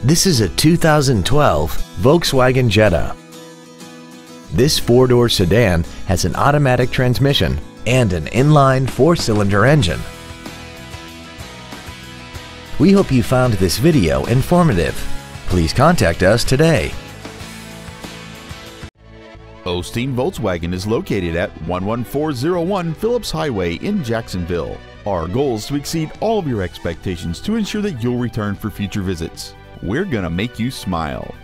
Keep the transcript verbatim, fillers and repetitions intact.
This is a two thousand twelve Volkswagen Jetta. This four-door sedan has an automatic transmission and an inline four-cylinder engine. We hope you found this video informative. Please contact us today. Osteen Volkswagen is located at one one four zero one Phillips Highway in Jacksonville. Our goal is to exceed all of your expectations to ensure that you'll return for future visits. We're gonna make you smile.